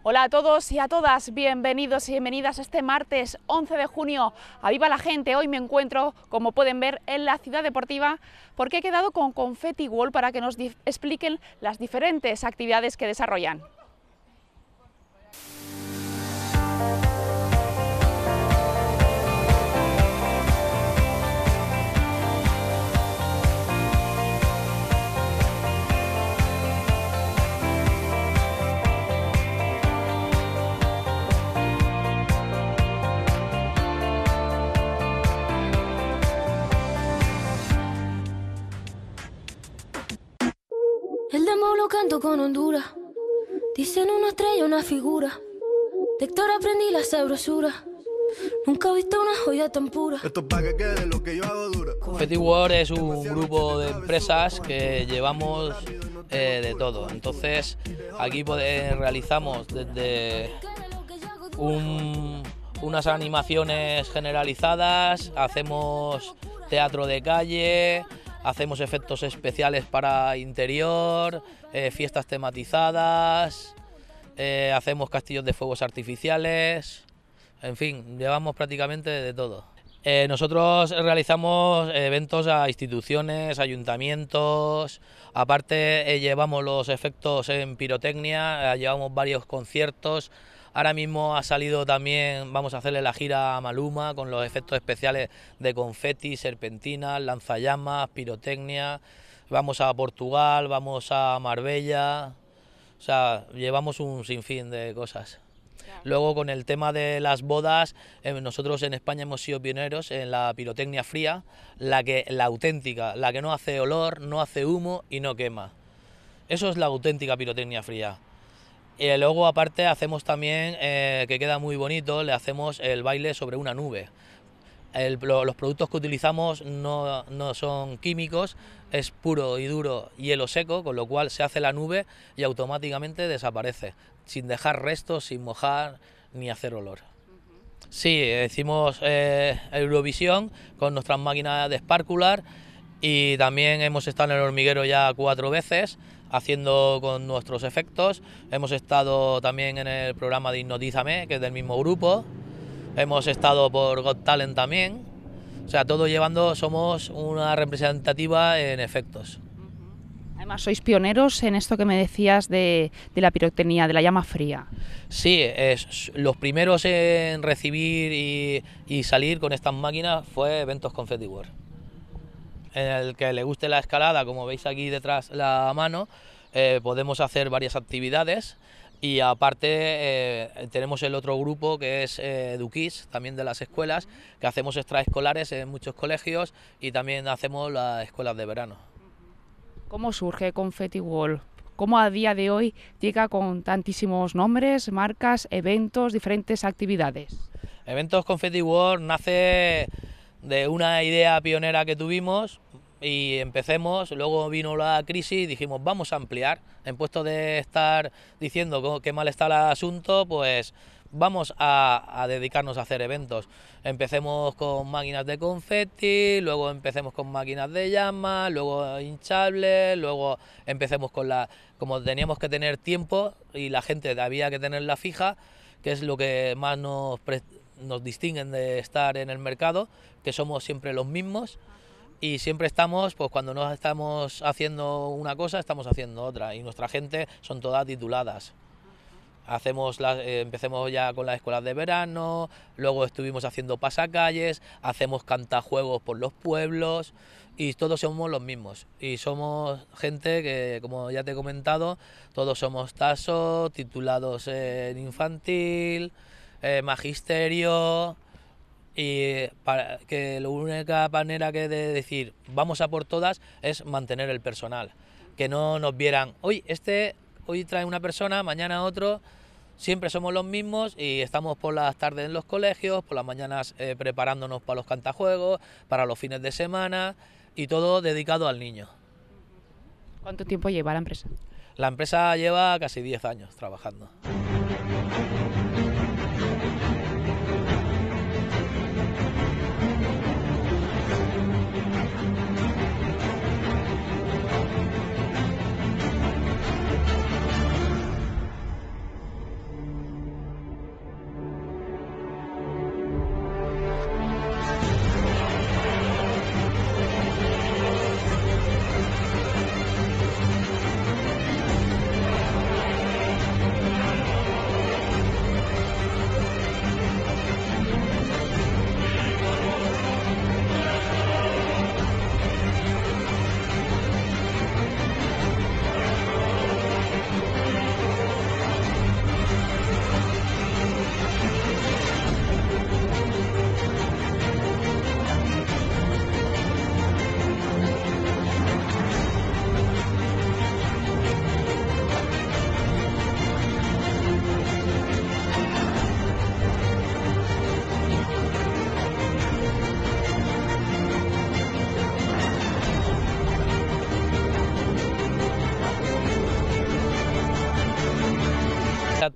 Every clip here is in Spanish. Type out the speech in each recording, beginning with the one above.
Hola a todos y a todas, bienvenidos y bienvenidas este martes 11 de junio a Viva la Gente. Hoy me encuentro, como pueden ver, en la Ciudad Deportiva porque he quedado con Confetti World para que nos expliquen las diferentes actividades que desarrollan. El demo lo canto con Honduras. Dicen una estrella, una figura. De Héctor aprendí la sabrosura. Nunca he visto una joya tan pura. Esto es para que quede lo que yo hago dura. Confetti World es un grupo de empresas que llevamos de todo. Entonces aquí realizamos desde unas animaciones generalizadas, hacemos teatro de calle, hacemos efectos especiales para interior, fiestas tematizadas, hacemos castillos de fuegos artificiales, en fin, llevamos prácticamente de todo. Nosotros realizamos eventos a instituciones, ayuntamientos, aparte llevamos los efectos en pirotecnia, llevamos varios conciertos. Ahora mismo ha salido también, vamos a hacerle la gira a Maluma con los efectos especiales de confeti, serpentinas, lanzallamas, pirotecnia. Vamos a Portugal, vamos a Marbella, o sea, llevamos un sinfín de cosas. Luego con el tema de las bodas, nosotros en España hemos sido pioneros en la pirotecnia fría, la auténtica, la que no hace olor, no hace humo y no quema. Eso es la auténtica pirotecnia fría. Y luego aparte hacemos también, que queda muy bonito, le hacemos el baile sobre una nube. Los productos que utilizamos no son químicos, es puro y duro hielo seco, con lo cual se hace la nube y automáticamente desaparece, sin dejar restos, sin mojar ni hacer olor. Sí, hicimos Eurovisión con nuestras máquinas de Sparkular y también hemos estado en el hormiguero ya 4 veces haciendo con nuestros efectos. Hemos estado también en el programa de Hipnotízame, que es del mismo grupo. Hemos estado por Got Talent también. O sea, todo llevando, somos una representativa en efectos. Además, sois pioneros en esto que me decías de la pirotecnia, de la llama fría. Sí, los primeros en recibir y salir con estas máquinas fue Eventos Confetti World. En el que le guste la escalada, como veis aquí detrás la mano, podemos hacer varias actividades y aparte tenemos el otro grupo que es Eduquis, también de las escuelas, que hacemos extraescolares en muchos colegios y también hacemos las escuelas de verano. ¿Cómo surge Confetti World? ¿Cómo a día de hoy llega con tantísimos nombres, marcas, eventos, diferentes actividades? Eventos Confetti World nace de una idea pionera que tuvimos y luego vino la crisis y dijimos vamos a ampliar, en puesto de estar diciendo qué mal está el asunto, pues vamos a dedicarnos a hacer eventos. Empecemos con máquinas de confeti, luego empecemos con máquinas de llama, luego hinchables, luego empecemos como teníamos que tener tiempo y la gente había que tenerla fija, que es lo que más nos distinguen de estar en el mercado, que somos siempre los mismos y siempre estamos, pues cuando no estamos haciendo una cosa, estamos haciendo otra y nuestra gente son todas tituladas. Empecemos ya con las escuelas de verano, luego estuvimos haciendo pasacalles, hacemos cantajuegos por los pueblos y todos somos los mismos. Y somos gente que, como ya te he comentado, todos somos TASO, titulados en infantil, magisterio, y que la única manera que de decir vamos a por todas es mantener el personal, que no nos vieran, hoy trae una persona, mañana otro, siempre somos los mismos y estamos por las tardes en los colegios, por las mañanas preparándonos para los cantajuegos, para los fines de semana y todo dedicado al niño. ¿Cuánto tiempo lleva la empresa? La empresa lleva casi 10 años trabajando.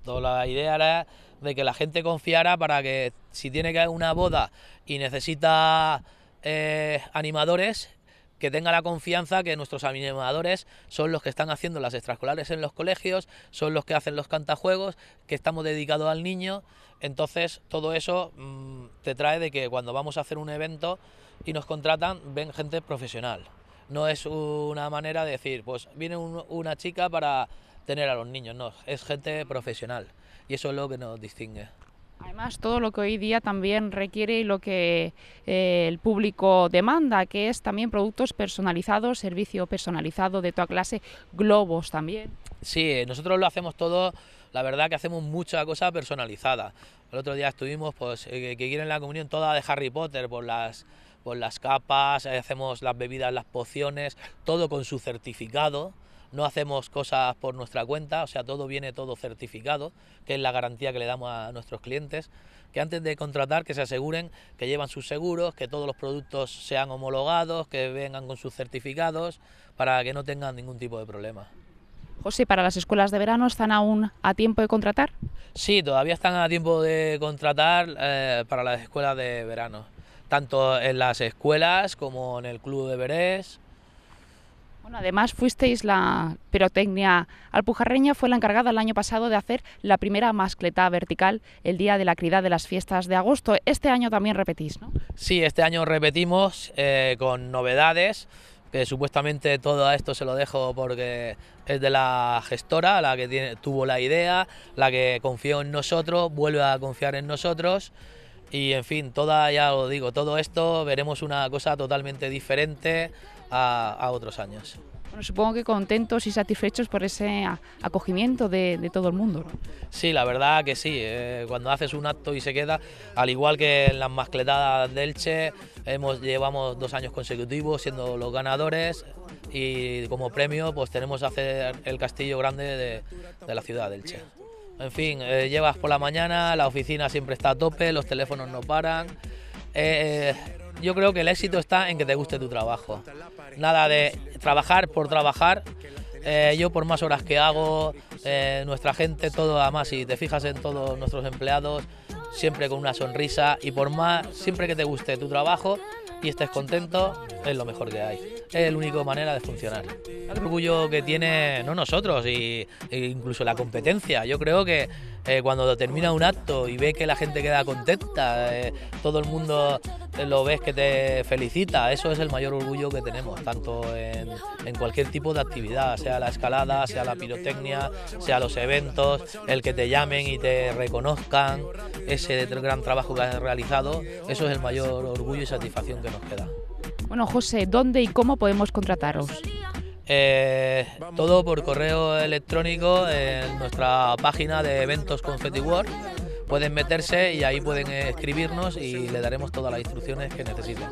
La idea era de que la gente confiara para que si tiene que haber una boda y necesita animadores, que tenga la confianza que nuestros animadores son los que están haciendo las extraescolares en los colegios, son los que hacen los cantajuegos, que estamos dedicados al niño. Entonces todo eso te trae de que cuando vamos a hacer un evento y nos contratan, ven gente profesional. No es una manera de decir, pues viene una chica para tener a los niños, no, es gente profesional y eso es lo que nos distingue. Además, todo lo que hoy día también requiere y lo que el público demanda, que es también productos personalizados, servicio personalizado de toda clase, globos también. Sí, nosotros lo hacemos todo, la verdad que hacemos mucha cosa personalizada. El otro día estuvimos, pues, que quieren la comunión toda de Harry Potter, por las capas, hacemos las bebidas, las pociones, todo con su certificado. No hacemos cosas por nuestra cuenta, o sea, todo viene todo certificado, que es la garantía que le damos a nuestros clientes, que antes de contratar que se aseguren que llevan sus seguros, que todos los productos sean homologados, que vengan con sus certificados, para que no tengan ningún tipo de problema. José, ¿para las escuelas de verano están aún a tiempo de contratar? Sí, todavía están a tiempo de contratar para las escuelas de verano, tanto en las escuelas como en el Club de Berés. Bueno, además fuisteis la pirotecnia alpujarreña, fue la encargada el año pasado de hacer la primera mascleta vertical el día de la Crida de las fiestas de agosto. Este año también repetís, ¿no? Sí, este año repetimos con novedades, que supuestamente todo esto se lo dejo porque es de la gestora, la que tuvo la idea, la que confió en nosotros, vuelve a confiar en nosotros. Y en fin, ya lo digo, todo esto veremos una cosa totalmente diferente a otros años. Bueno, supongo que contentos y satisfechos por ese acogimiento de todo el mundo, ¿no? Sí, la verdad que sí, cuando haces un acto y se queda, al igual que en las mascletadas de Elche, llevamos 2 años consecutivos siendo los ganadores y como premio pues tenemos que hacer el castillo grande de la ciudad de Elche. En fin, llevas por la mañana, la oficina siempre está a tope, los teléfonos no paran. Yo creo que el éxito está en que te guste tu trabajo. Nada de trabajar por trabajar. Yo por más horas que hago, nuestra gente, todo, además si te fijas en todos nuestros empleados, siempre con una sonrisa y por más, siempre que te guste tu trabajo y estés contento, es lo mejor que hay. Es la única manera de funcionar. El orgullo que tiene, no nosotros, e incluso la competencia. Yo creo que cuando termina un acto y ve que la gente queda contenta, todo el mundo lo ves que te felicita, eso es el mayor orgullo que tenemos, tanto en cualquier tipo de actividad, sea la escalada, sea la pirotecnia, sea los eventos, el que te llamen y te reconozcan ese gran trabajo que has realizado, eso es el mayor orgullo y satisfacción que nos queda. Bueno, José, ¿dónde y cómo podemos contrataros? Todo por correo electrónico en nuestra página de eventos Confetti World. Pueden meterse y ahí pueden escribirnos y le daremos todas las instrucciones que necesiten.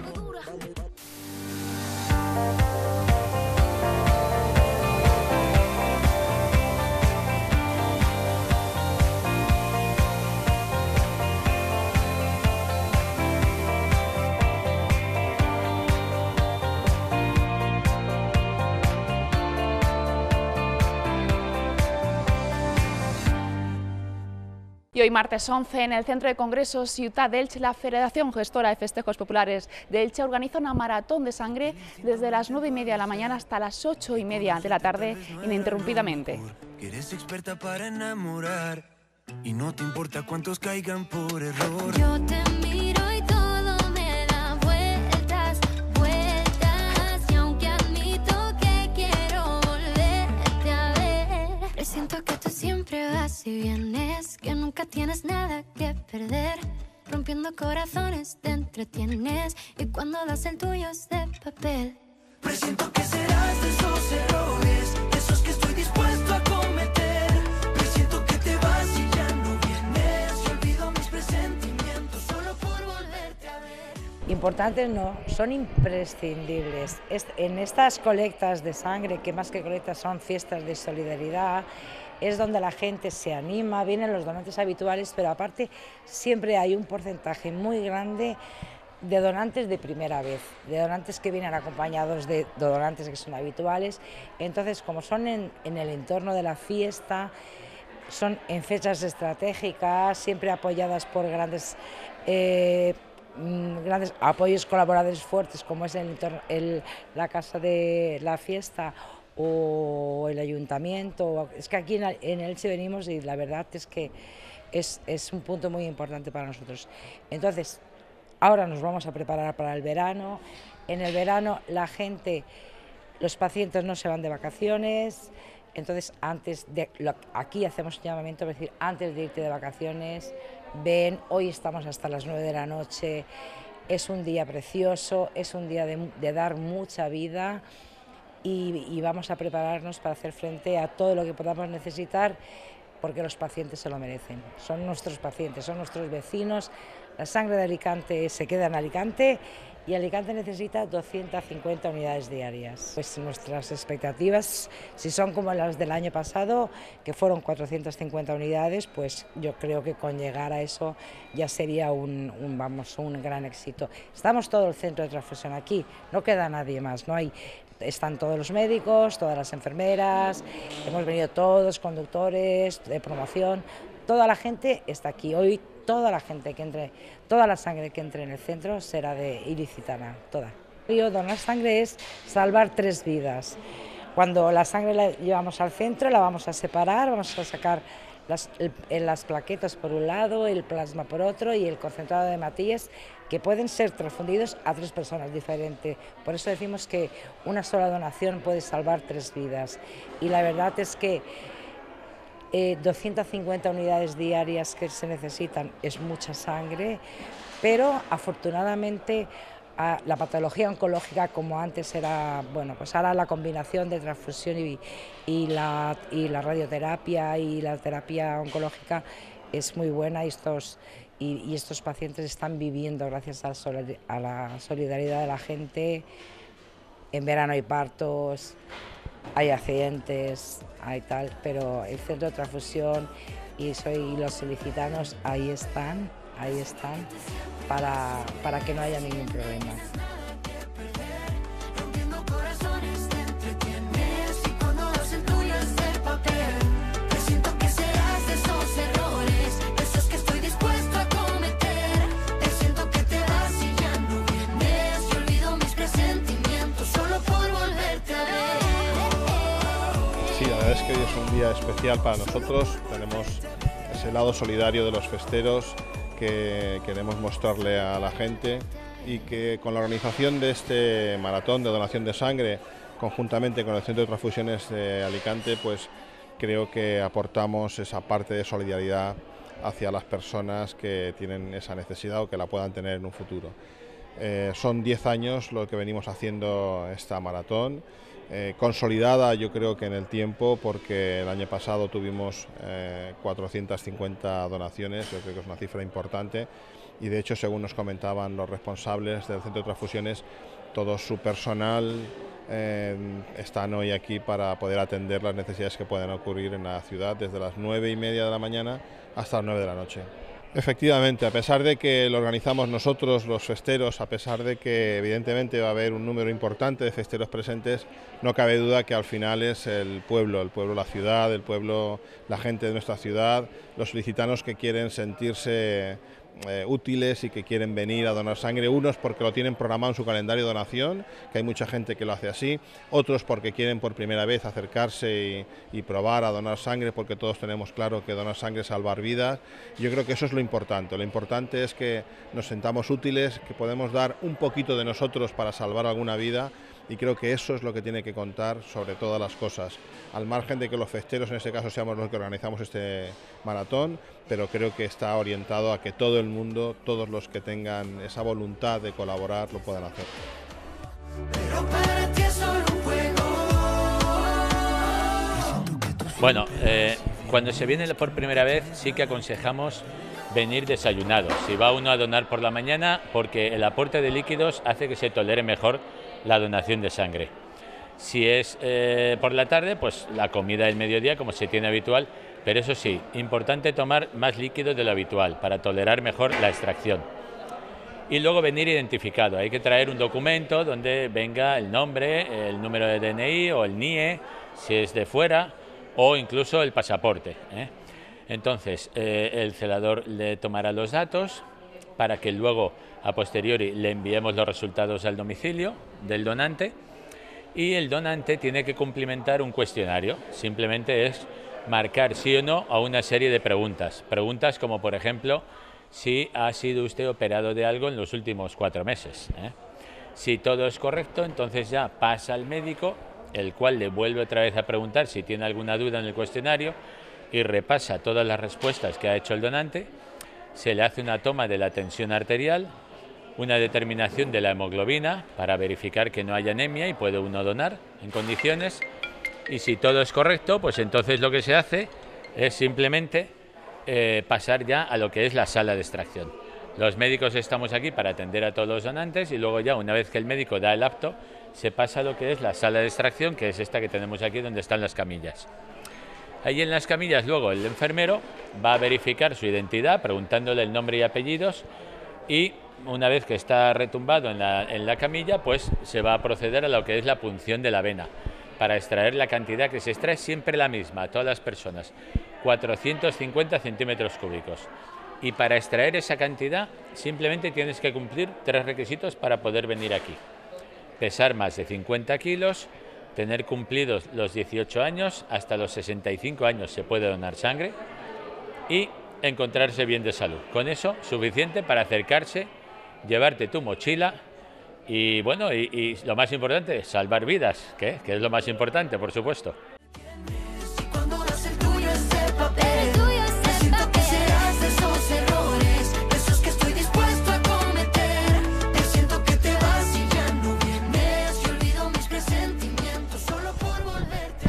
Y hoy martes 11 en el Centro de Congresos Ciutat d'Elche, la Federación Gestora de Festejos Populares de Elche organiza una maratón de sangre desde las 9:30 de la mañana hasta las 8:30 de la tarde ininterrumpidamente. Eres experta para enamorar y no te importa cuántos caigan por error. Yo te miro y todo me da vueltas, vueltas. Y aunque admito que quiero volverte a ver, presiento que tú siempre vas y vienes, que nunca tienes nada que perder. Rompiendo corazones te entretienes y cuando das el tuyo es de papel. Presiento que serás de esos errores, esos que estoy dispuesto a cometer. Presiento que te vas y ya no vienes. Y olvido mis presentimientos solo por volverte a ver. Importantes no, son imprescindibles. En estas colectas de sangre, que más que colectas son fiestas de solidaridad, es donde la gente se anima, vienen los donantes habituales, pero aparte siempre hay un porcentaje muy grande de donantes de primera vez, de donantes que vienen acompañados de donantes que son habituales. Entonces, como son en el entorno de la fiesta, son en fechas estratégicas, siempre apoyadas por grandes apoyos colaboradores fuertes, como es la Casa de la Fiesta o el Ayuntamiento. Es que aquí en Elche venimos y la verdad es que es un punto muy importante para nosotros. Entonces, ahora nos vamos a preparar para el verano. En el verano los pacientes no se van de vacaciones. Entonces, aquí hacemos un llamamiento, es decir, antes de irte de vacaciones, ven, hoy estamos hasta las 9 de la noche, es un día precioso, es un día de dar mucha vida y vamos a prepararnos para hacer frente a todo lo que podamos necesitar, porque los pacientes se lo merecen. Son nuestros pacientes, son nuestros vecinos. La sangre de Alicante se queda en Alicante y Alicante necesita 250 unidades diarias. Pues nuestras expectativas, si son como las del año pasado, que fueron 450 unidades, pues yo creo que con llegar a eso ya sería un gran éxito. Estamos todo el centro de transfusión aquí, no queda nadie más, están todos los médicos, todas las enfermeras, hemos venido todos, conductores de promoción, toda la gente está aquí. Hoy toda la sangre que entre en el centro será de ilicitana, toda. Donar sangre es salvar 3 vidas. Cuando la sangre la llevamos al centro, la vamos a separar, vamos a sacar las plaquetas por un lado, el plasma por otro y el concentrado de hematíes, que pueden ser transfundidos a 3 personas diferentes. Por eso decimos que una sola donación puede salvar 3 vidas. Y la verdad es que 250 unidades diarias que se necesitan es mucha sangre, pero afortunadamente la patología oncológica, como antes era, pues ahora la combinación de transfusión y la radioterapia y la terapia oncológica es muy buena y estos pacientes están viviendo gracias a la solidaridad de la gente. En verano hay partos, hay accidentes, hay tal, pero el centro de transfusión y los ilicitanos ahí están para que no haya ningún problema. Sí, la verdad es que hoy es un día especial para nosotros. Tenemos ese lado solidario de los festeros que queremos mostrarle a la gente y que con la organización de este maratón de donación de sangre, conjuntamente con el Centro de Transfusiones de Alicante, pues creo que aportamos esa parte de solidaridad hacia las personas que tienen esa necesidad o que la puedan tener en un futuro. Son 10 años lo que venimos haciendo esta maratón, consolidada yo creo que en el tiempo, porque el año pasado tuvimos 450 donaciones, yo creo que es una cifra importante y de hecho, según nos comentaban los responsables del Centro de Transfusiones, todo su personal están hoy aquí para poder atender las necesidades que pueden ocurrir en la ciudad desde las 9:30 de la mañana hasta las 9 de la noche. Efectivamente, a pesar de que lo organizamos nosotros, los festeros, a pesar de que evidentemente va a haber un número importante de festeros presentes, no cabe duda que al final es el pueblo, la ciudad, el pueblo, la gente de nuestra ciudad, los ilicitanos que quieren sentirse útiles y que quieren venir a donar sangre, unos porque lo tienen programado en su calendario de donación, que hay mucha gente que lo hace así, otros porque quieren por primera vez acercarse y probar a donar sangre, porque todos tenemos claro que donar sangre es salvar vidas. Yo creo que eso es lo importante es que nos sentamos útiles, que podemos dar un poquito de nosotros para salvar alguna vida, y creo que eso es lo que tiene que contar sobre todas las cosas, al margen de que los festeros en este caso seamos los que organizamos este maratón, pero creo que está orientado a que todo el mundo, todos los que tengan esa voluntad de colaborar, lo puedan hacer. Pero para ti es solo un juego. Bueno, cuando se viene por primera vez sí que aconsejamos venir desayunado. Si va uno a donar por la mañana, porque el aporte de líquidos hace que se tolere mejor la donación de sangre. Si es por la tarde, pues la comida del mediodía, como se tiene habitual, pero eso sí, importante tomar más líquidos de lo habitual para tolerar mejor la extracción. Y luego venir identificado, hay que traer un documento donde venga el nombre, el número de DNI o el NIE, si es de fuera, o incluso el pasaporte, Entonces, el celador le tomará los datos para que luego, a posteriori, le enviemos los resultados al domicilio del donante, y el donante tiene que cumplimentar un cuestionario. Simplemente es marcar sí o no a una serie de preguntas. Preguntas como, por ejemplo, si ha sido usted operado de algo en los últimos 4 meses. Si todo es correcto, entonces ya pasa al médico, el cual le vuelve otra vez a preguntar si tiene alguna duda en el cuestionario y repasa todas las respuestas que ha hecho el donante. Se le hace una toma de la tensión arterial, una determinación de la hemoglobina para verificar que no haya anemia y puede uno donar en condiciones. Y si todo es correcto, pues entonces lo que se hace es simplemente pasar ya a lo que es la sala de extracción. Los médicos estamos aquí para atender a todos los donantes y luego ya, una vez que el médico da el apto, se pasa a lo que es la sala de extracción, que es esta que tenemos aquí donde están las camillas. Ahí en las camillas luego el enfermero va a verificar su identidad preguntándole el nombre y apellidos, y una vez que está retumbado en la camilla, pues se va a proceder a lo que es la punción de la vena para extraer la cantidad que se extrae, siempre la misma a todas las personas, 450 centímetros cúbicos. Y para extraer esa cantidad simplemente tienes que cumplir 3 requisitos para poder venir aquí: pesar más de 50 kilos, tener cumplidos los 18 años, hasta los 65 años se puede donar sangre, y encontrarse bien de salud. Con eso, suficiente para acercarse, llevarte tu mochila y, bueno, y lo más importante, salvar vidas, que es lo más importante, por supuesto. Y cuando das el tuyo ese papel, me siento que serás de esos errores, esos que estoy dispuesto a cometer. Te siento que te vas y ya no vienes, y olvido mis presentimientos solo por volverte a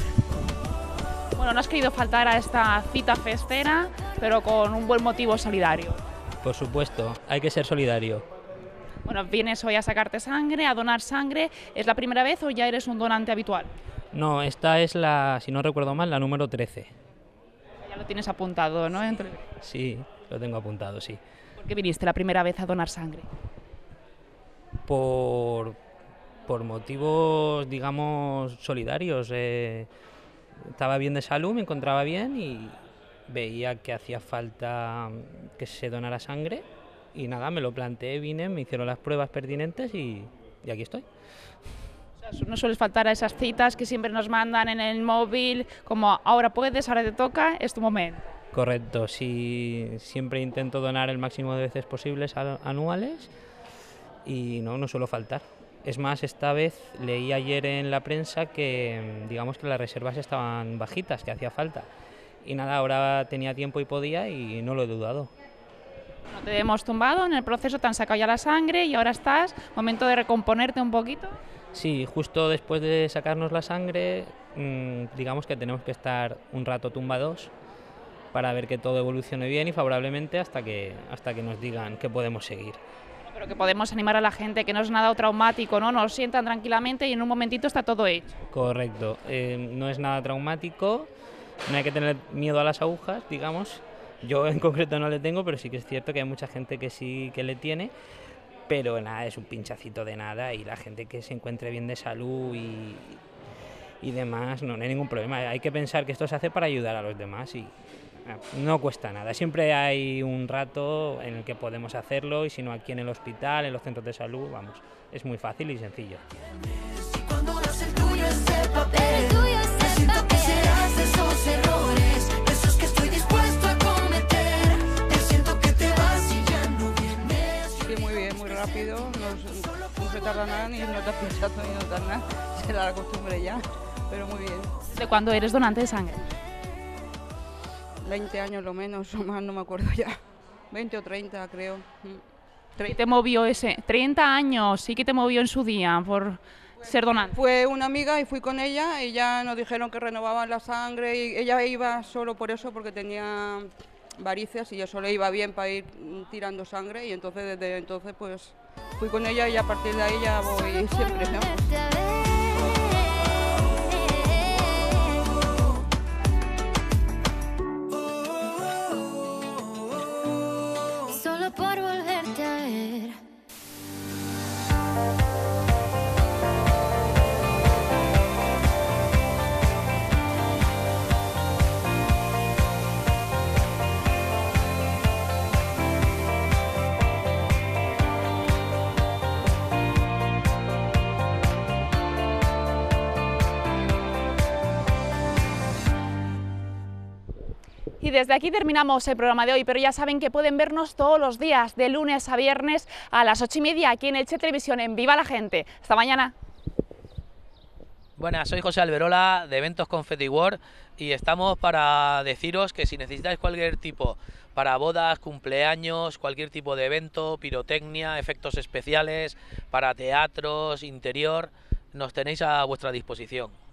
ver. Bueno, no has querido faltar a esta cita festera, pero con un buen motivo solidario. Por supuesto, hay que ser solidario. Bueno, vienes hoy a sacarte sangre, a donar sangre. ¿Es la primera vez o ya eres un donante habitual? No, esta es la, si no recuerdo mal, la número 13. Ya lo tienes apuntado, ¿no? Sí, lo tengo apuntado, sí. ¿Por qué viniste la primera vez a donar sangre? Por motivos, digamos, solidarios. Estaba bien de salud, me encontraba bien y veía que hacía falta que se donara sangre. Y nada, me lo planteé, vine, me hicieron las pruebas pertinentes y aquí estoy. O sea, no sueles faltar a esas citas que siempre nos mandan en el móvil, como ahora puedes, ahora te toca, es tu momento. Correcto, sí, siempre intento donar el máximo de veces posibles anuales y no suelo faltar. Es más, esta vez leí ayer en la prensa que, digamos, que las reservas estaban bajitas, que hacía falta. Y nada, ahora tenía tiempo y podía y no lo he dudado. No te hemos tumbado, en el proceso te han sacado ya la sangre y ahora estás, momento de recomponerte un poquito. Sí, justo después de sacarnos la sangre, digamos que tenemos que estar un rato tumbados para ver que todo evolucione bien y favorablemente hasta que nos digan que podemos seguir. Pero que podemos animar a la gente, que no es nada traumático, ¿no? Nos sientan tranquilamente y en un momentito está todo hecho. Correcto, no es nada traumático, no hay que tener miedo a las agujas, digamos. Yo en concreto no le tengo, pero sí que es cierto que hay mucha gente que sí que le tiene, pero nada, es un pinchacito de nada y la gente que se encuentre bien de salud y demás, no hay ningún problema. Hay que pensar que esto se hace para ayudar a los demás y no cuesta nada. Siempre hay un rato en el que podemos hacerlo y si no aquí en el hospital, en los centros de salud, vamos, es muy fácil y sencillo. Y cuando das el tuyo ese papel, me siento que serás de esos errores, esos que estoy dispuesto a cometer. Te siento que te vas y ya no vienes. Sí, muy bien, muy rápido, no se tarda nada, ni no te has pinchado ni no te nada, será la costumbre ya, pero muy bien. ¿De cuándo eres donante de sangre? 20 años lo menos, o más, no me acuerdo ya, 20 o 30 creo. ¿Qué te movió ese? 30 años, sí que te movió en su día por ser donante. Fue una amiga y fui con ella y ya nos dijeron que renovaban la sangre y ella iba solo por eso, porque tenía varices y eso le iba bien para ir tirando sangre y entonces desde entonces pues fui con ella y a partir de ahí ya voy siempre, ¿no? Solo por volverte a ver. Y desde aquí terminamos el programa de hoy, pero ya saben que pueden vernos todos los días, de lunes a viernes a las 8:30 aquí en Elche Televisión, en Viva la Gente. Hasta mañana. Buenas, soy José Alberola de Eventos Confetti World y estamos para deciros que si necesitáis cualquier tipo, para bodas, cumpleaños, cualquier tipo de evento, pirotecnia, efectos especiales, para teatros, interior, nos tenéis a vuestra disposición.